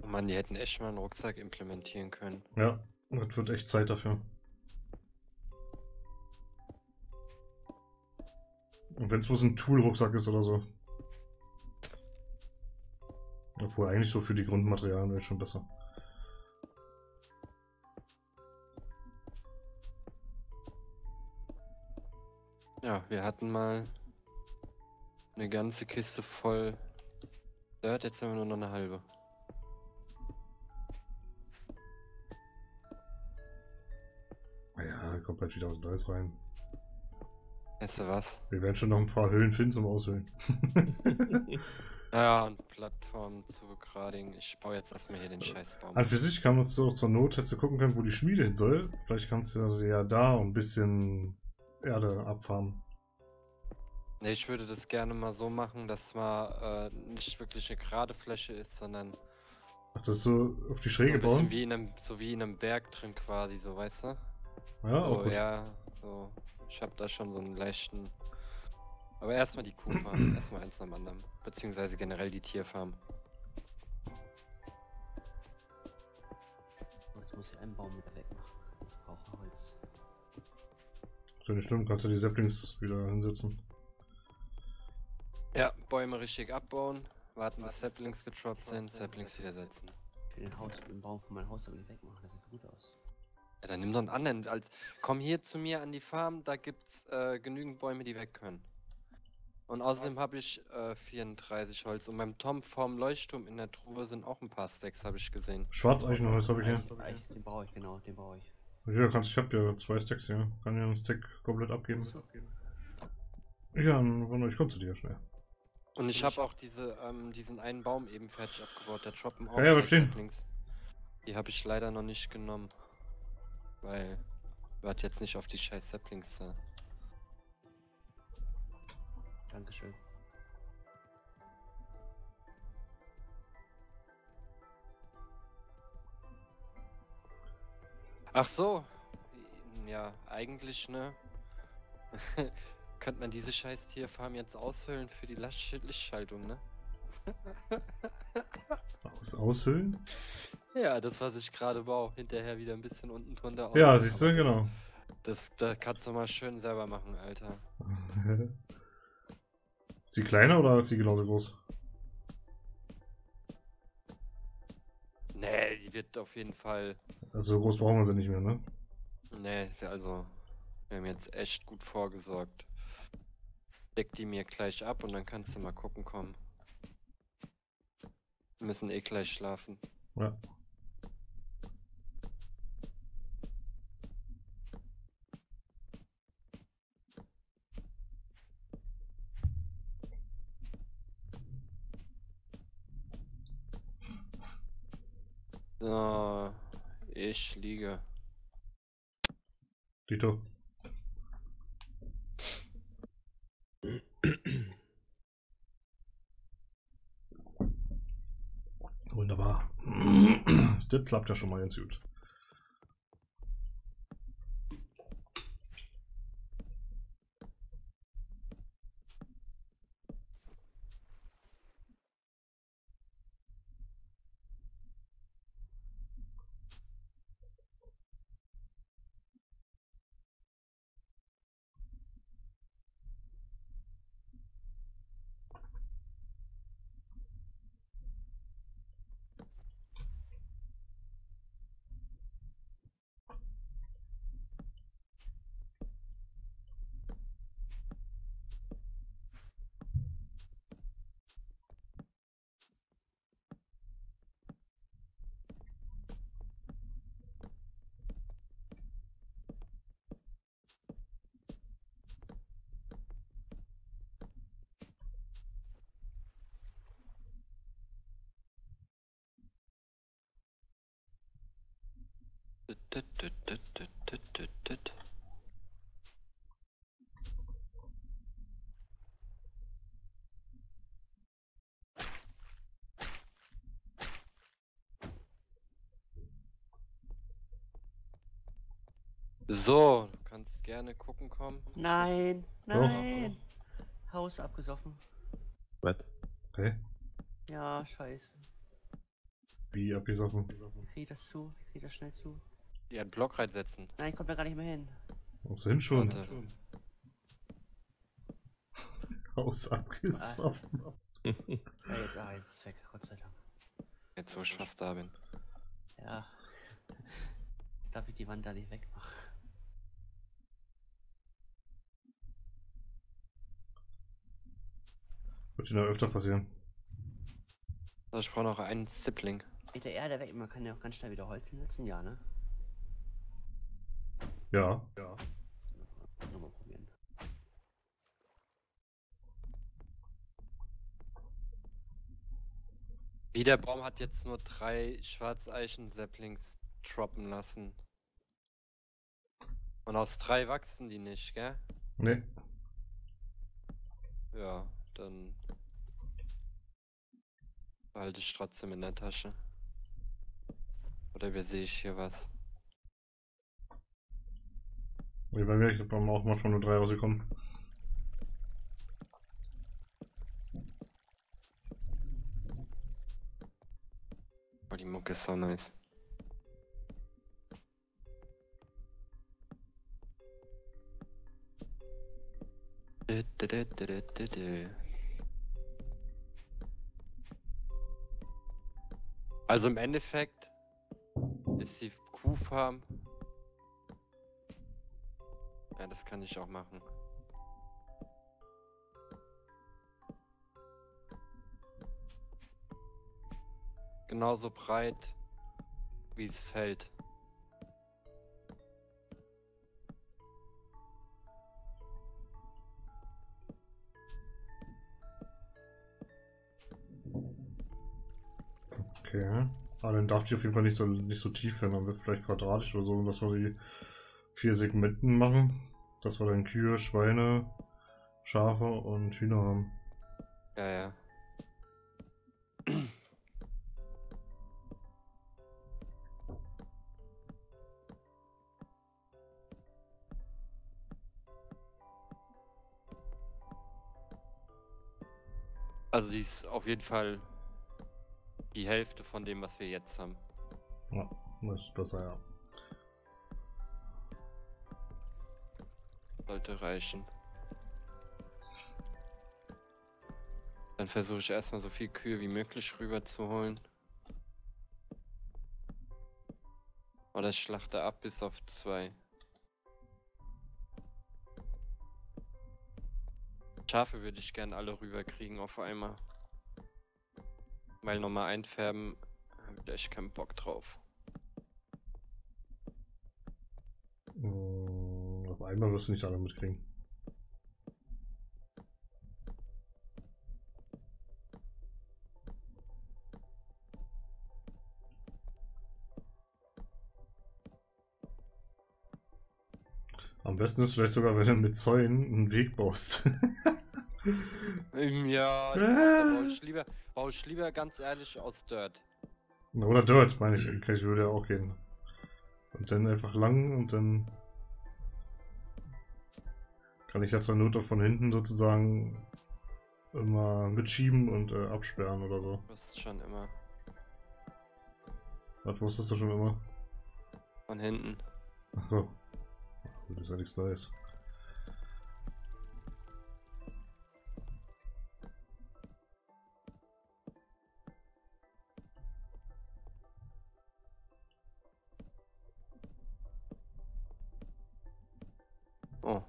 Mann, die hätten echt mal einen Rucksack implementieren können. Ja, das wird echt Zeit dafür. Und wenn es bloß ein Tool-Rucksack ist oder so. Obwohl eigentlich so für die Grundmaterialien wäre schon besser. Ja, wir hatten mal eine ganze Kiste voll Dirt, jetzt haben wir nur noch eine halbe. Naja, kommt bald wieder was Neues rein. Weißt du was? Wir werden schon noch ein paar Höhlen finden zum Aushöhlen. Ja, und Plattform zu begradigen. Ich baue jetzt erstmal hier den Scheißbaum. An für sich kann man so zur Not hätte gucken können, wo die Schmiede hin soll. Vielleicht kannst du ja da ein bisschen Erde abfarmen. Ne, ich würde das gerne mal so machen, dass mal nicht wirklich eine gerade Fläche ist, sondern Ach, das so auf die so Schräge ein bisschen bauen? wie in einem, so wie in einem Berg drin quasi, so weißt du? Ja, auch So, gut. ja, so. Ich habe da schon so einen leichten. Aber erstmal die Kuhfarm, erstmal eins nach dem anderen. Beziehungsweise generell die Tierfarm. Jetzt muss ich einen Baum mit wegmachen. Ich brauche Holz. So nicht schlimm, kannst du die Saplings wieder hinsetzen. Ja, Bäume richtig abbauen, warten bis Saplings getroppt sind, Saplings wieder setzen. Für den Baum von meinem Haus aber nicht wegmachen. Das sieht gut aus. Ja, dann nimm doch einen anderen. Komm hier zu mir an die Farm, da gibt's genügend Bäume, die weg können. Und außerdem habe ich 34 Holz. Und beim Tom vorm Leuchtturm in der Truhe sind auch ein paar Stacks, habe ich gesehen. Schwarzeichenholz habe ich hier. Den brauche ich, genau, den brauche ich. Ja, ich habe ja 2 Stacks hier. Kann ja einen Stack komplett abgeben. Ja, warte, ich komme zu dir schnell. Und ich habe auch diesen einen Baum eben fertig abgebaut. Da droppen auch Ja, bleib gleich stehen. Saplings. Die habe ich leider noch nicht genommen. Weil wir warten jetzt nicht auf die scheiß Saplings da. Dankeschön. Ach so. Ja, eigentlich, ne? Könnte man diese scheiß Tierfarm jetzt aushöhlen für die Lichtschaltung, ne? Aushöhlen? Ja, das, was ich gerade baue, hinterher wieder ein bisschen unten drunter. Ja, aus. siehst du, Aber genau. Da kannst du mal schön selber machen, Alter. Ist die kleiner oder ist sie genauso groß? Nee, die wird auf jeden Fall. Also so groß brauchen wir sie nicht mehr, ne? Nee, also. Wir haben jetzt echt gut vorgesorgt. Deck die mir gleich ab und dann kannst du mal gucken kommen. Wir müssen eh gleich schlafen. Ja. So, ich liege. Dito. Wunderbar. Das klappt ja schon mal ganz gut. So, du kannst gerne gucken kommen. Nein, Doch. nein. Haus abgesoffen. Was? Okay. Ja, scheiße. Wie abgesoffen. Wie krieg ich das zu? Wie krieg ich das schnell zu? Ja, einen Block reinsetzen. Nein, ich komm da gar nicht mehr hin. Musst du hinschauen. Warte. Haus abgesoffen. Ja, jetzt ist es weg, Gott sei Dank. Jetzt, wo ich fast da bin. Ja. Darf ich die Wand da nicht wegmachen? Wird dir noch öfter passieren. Also ich brauche noch einen Zipling. Mit der Erde weg, man kann ja auch ganz schnell wieder Holz hinsetzen, ja, ne? Ja. Nochmal probieren. Wie der Baum hat jetzt nur 3 Schwarzeichen-Saplings droppen lassen. Und aus 3 wachsen die nicht, gell? Nee. Ja, dann behalte ich trotzdem in der Tasche. Oder übersehe ich hier was? Nee, bei mir haben auch manchmal nur 3 rausgekommen. Oh, die Mucke ist so nice. Also im Endeffekt ist die Kuhfarm. Ja, das kann ich auch machen. Genauso breit wie es fällt. Okay. Aber dann darf die auf jeden Fall nicht so tief werden, dann wird vielleicht quadratisch oder so, dass wir die 4 Segmenten machen. Dass wir dann Kühe, Schweine, Schafe und Hühner haben. Ja, ja. Also die ist auf jeden Fall die Hälfte von dem, was wir jetzt haben. Ja, das ist besser, ja. Sollte reichen. Dann versuche ich erstmal so viel Kühe wie möglich rüber zu holen. Oder ich schlachte ab bis auf 2. Schafe würde ich gern alle rüberkriegen auf einmal. Weil nochmal einfärben, habe ich echt keinen Bock drauf. Auf einmal wirst du nicht alle mitkriegen. Am besten ist vielleicht sogar, wenn du mit Zäunen einen Weg baust. Ja, da baue ich lieber ganz ehrlich aus Dirt. Oder Dirt, meine ich. Ich würde ja auch gehen. Und dann einfach lang und dann kann ich ja zur Not auch von hinten sozusagen immer mitschieben und absperren oder so. Das ist schon immer Was wusstest du schon immer? von hinten. Achso. Das ist ja nichts Neues. Oh.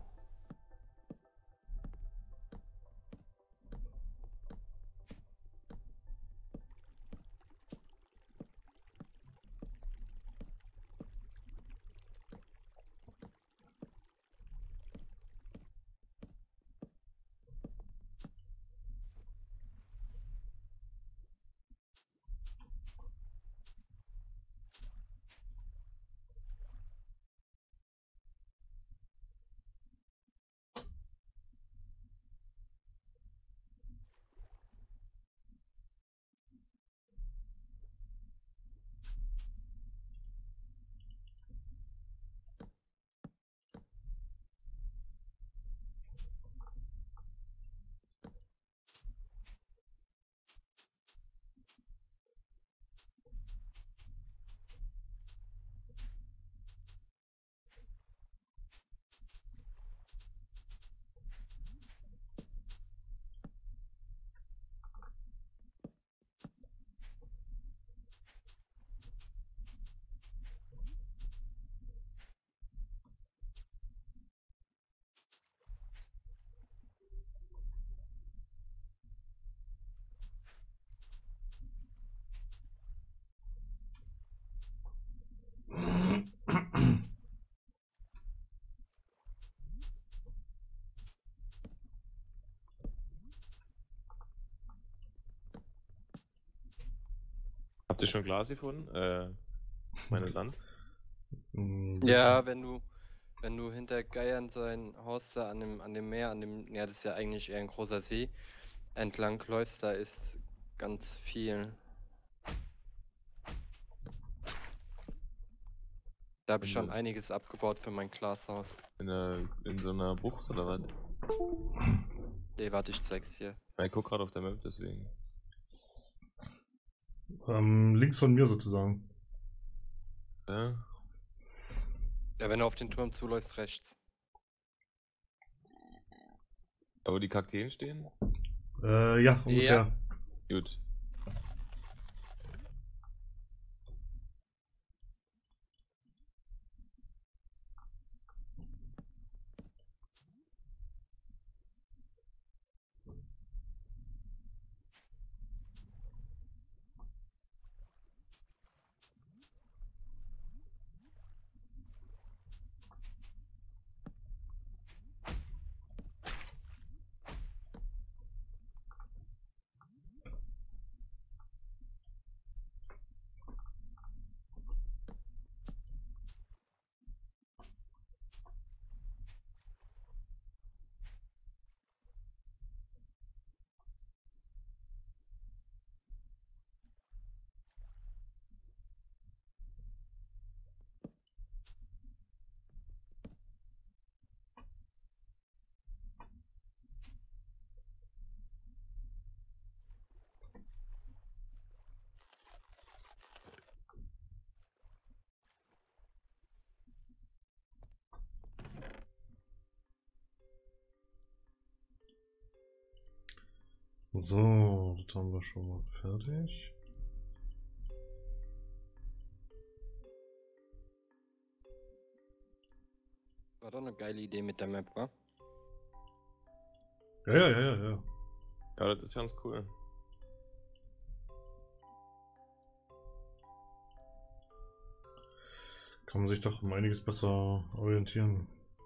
Habt ihr schon Glas gefunden? Meine Sand? Ja, wenn du hinter Geiern sein Haus da an dem Meer, ja, das ist ja eigentlich eher ein großer See, entlang läufst, da ist ganz viel. Da habe ich schon einiges abgebaut für mein Glashaus. In so einer Bucht oder was? Nee, warte, ich zeig's dir. Ja, ich guck gerade auf der Map, deswegen. Links von mir sozusagen. Ja. Ja, wenn du auf den Turm zuläufst, rechts. Aber die Kakteen stehen? Ja, ungefähr. Gut. So, das haben wir schon mal fertig. War doch eine geile Idee mit der Map, wa? Ja. Ja, das ist ganz cool. Kann man sich doch um einiges besser orientieren.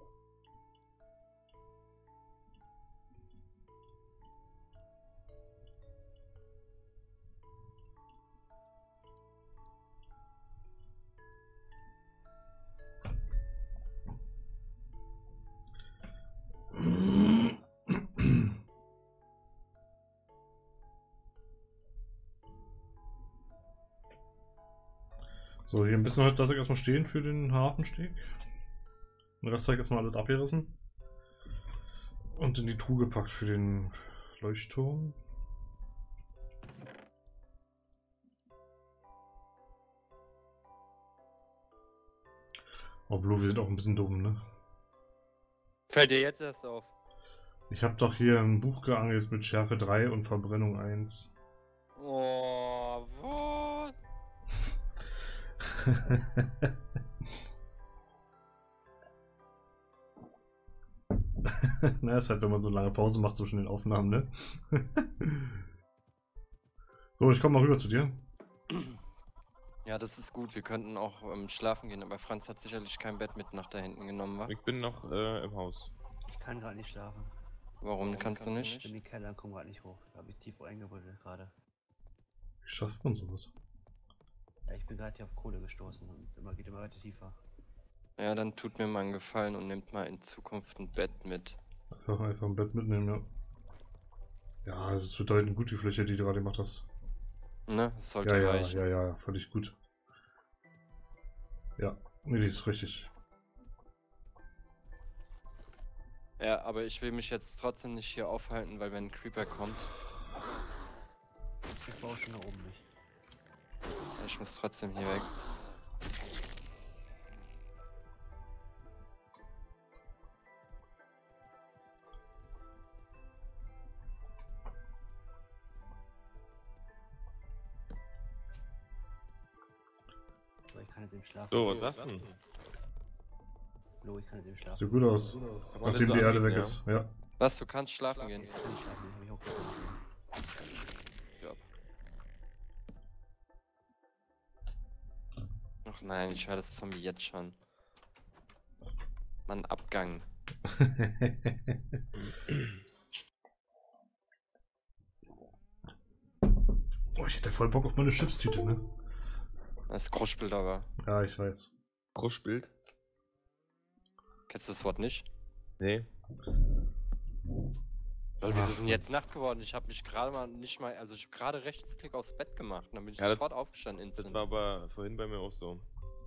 So, hier ein bisschen halt das erstmal stehen für den Hafensteg. Den Rest habe ich erstmal alles abgerissen. Und in die Truhe gepackt für den Leuchtturm. Oh, Blue, wir sind auch ein bisschen dumm, ne? Fällt dir jetzt erst auf? Ich habe doch hier ein Buch geangelt mit Schärfe 3 und Verbrennung 1. Oh, what? Na, ist halt, wenn man so lange Pause macht zwischen den Aufnahmen, ne? So, ich komme mal rüber zu dir. Ja, das ist gut. Wir könnten auch schlafen gehen, aber Franz hat sicherlich kein Bett mit nach da hinten genommen, wa? Ich bin noch im Haus. Ich kann gerade nicht schlafen. Warum kannst du Ich nicht? bin in den Keller und komme gerade nicht hoch. Da habe ich tief eingebuddelt gerade. Wie schafft man sowas? Ja, ich bin gerade hier auf Kohle gestoßen und geht immer weiter tiefer. Ja, dann tut mir mal einen Gefallen und nimmt mal in Zukunft ein Bett mit. Einfach ein Bett mitnehmen, ja. Ja, es ist bedeutend gut, die Fläche, die du gerade gemacht hast. Ne? Das sollte reichen. Ja, völlig gut. Ja, nee, die ist richtig. Ja, aber ich will mich jetzt trotzdem nicht hier aufhalten, weil wenn ein Creeper kommt, Ich baue schon da oben nicht. ich muss trotzdem hier weg. So, ich kann jetzt eben schlafen. So, was sagst du denn? Lo, ich kann jetzt eben schlafen. Sieht gut aus. Aber Nachdem alles die Erde anliegen, weg ja. ist. Ja. Was, du kannst schlafen gehen? Ich kann nicht schlafen, den hab ich hochgehoben. Ja. Ach nein, ich höre das Zombie jetzt schon. Mann, Abgang. Oh, ich hätte voll Bock auf meine Chipstüte, ne? Das Kruschbild aber. Ja, ich weiß. Kruschbild? Kennst du das Wort nicht? Nee. Lol, wieso Ach, ist denn jetzt was. Nacht geworden? Ich habe mich gerade mal nicht mal, also ich habe gerade Rechtsklick aufs Bett gemacht und dann bin ich Ja, sofort aufgestanden Das instant. war aber vorhin bei mir auch so.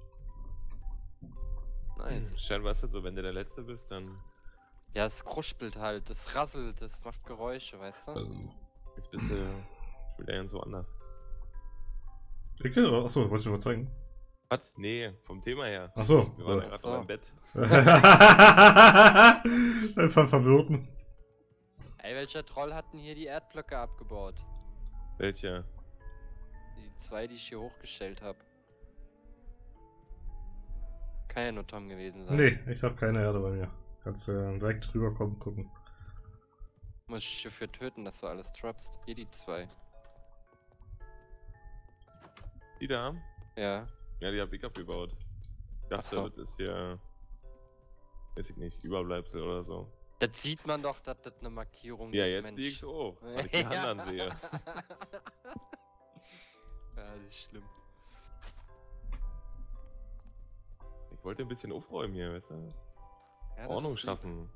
Nice. Scheinbar ist das so, wenn du der Letzte bist, dann. Ja, das Kruschbild halt, das rasselt, das macht Geräusche, weißt du? Jetzt bist du schon wieder ganz so anders. Ecke? Achso, wolltest du mir mal zeigen? Was? Nee, vom Thema her. Achso. Wir waren ja Ja. gerade so. noch im Bett. Einfach verwirrten. Ey, welcher Troll hat denn hier die Erdblöcke abgebaut? Welcher? Die zwei, die ich hier hochgestellt habe. Kann ja nur Tom gewesen sein. Nee, ich habe keine Erde bei mir. Kannst du direkt drüber kommen, gucken. Muss ich dafür töten, dass du alles droppst. Hier die zwei. Die da? Ja. Ja, die hab ich abgebaut. Ich dachte, Ach so. das ist hier. Weiß ich nicht, Überbleibsel oder so. Das sieht man doch, dass das eine Markierung Ja, ist, jetzt Mensch. sehe ich's auch, weil ich die anderen sehe. Ja, das ist schlimm. Ich wollte ein bisschen aufräumen hier, weißt du? Ja, das Ordnung ist lieb. schaffen.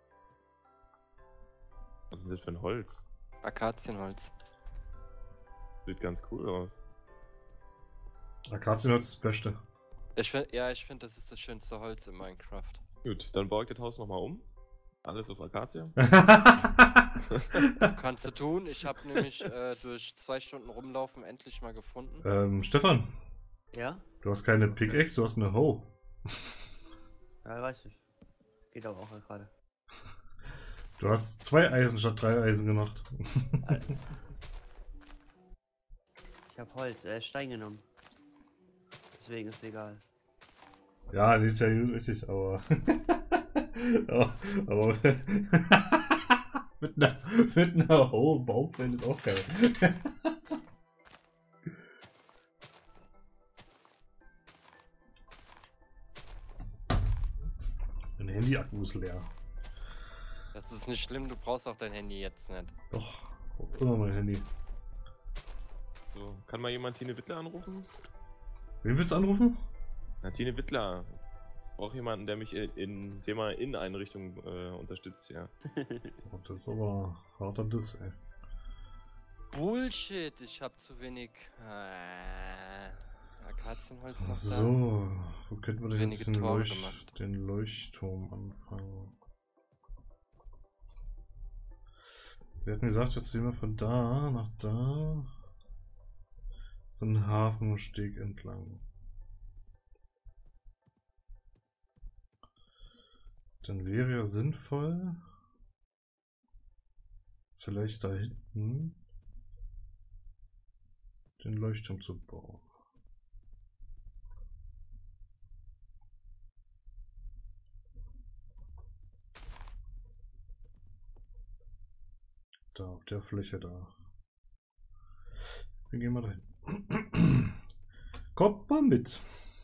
Was ist denn das für ein Holz? Akazienholz. Sieht ganz cool aus. Akazienholz ist das Beste. Ich finde, das ist das schönste Holz in Minecraft. Gut, dann baue ich das Haus nochmal um. Alles auf Akazie. Kannst du tun. Ich habe nämlich durch 2 Stunden rumlaufen endlich mal gefunden. Stefan, Ja? du hast keine Pickaxe, du hast eine Hoe. Ja, weiß ich. Geht aber auch gerade. Du hast 2 Eisen statt 3 Eisen gemacht. Ich habe Holz, Stein genommen. Deswegen ist egal. Ja, die ist ja richtig, aber. aber mit einer hohen Baumfälle ist auch geil. Mein Handy-Akku ist leer. Das ist nicht schlimm, du brauchst auch dein Handy jetzt nicht. Doch, immer mein Handy. So, kann mal jemand Tine Wittler anrufen? Wen willst du anrufen? Na, Tine Wittler. Braucht jemanden, der mich in Thema Inneneinrichtung unterstützt, ja. Oh, das ist aber harter Diss, ey. Bullshit, ich habe zu wenig Akazienholz noch da. So, wo könnten wir denn Wenige jetzt den, Tore gemacht. den Leuchtturm anfangen? Wir hatten gesagt, jetzt gehen wir von da nach da. So einen Hafensteg entlang. Dann wäre ja sinnvoll, vielleicht da hinten den Leuchtturm zu bauen. Da auf der Fläche da. Wir gehen mal dahin. Kommt mal mit.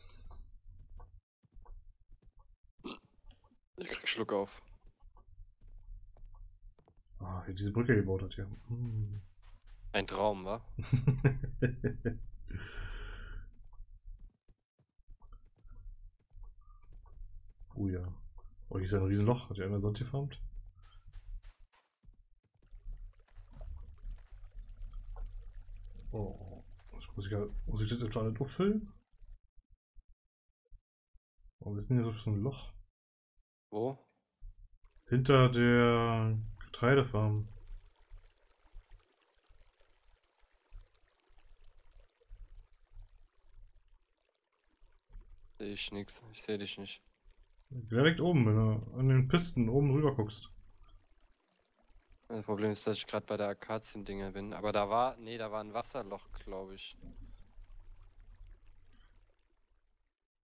Ich krieg einen Schluck auf. Ah, wie diese Brücke gebaut hat hier. Hm. Ein Traum, wa? Oh ja. Oh, hier ist ja ein Riesenloch. Hat ja einer Sand gefarmt? Oh. Muss ich das etwa alle durchfüllen? Warum ist denn hier so ein Loch? Wo? Hinter der Getreidefarm. Sehe ich nix. Ich sehe dich nicht. Direkt oben, wenn du an den Pisten oben rüber guckst. Das Problem ist, dass ich gerade bei der Akazien-Dinger bin. Aber da war, nee, da war ein Wasserloch, glaube ich.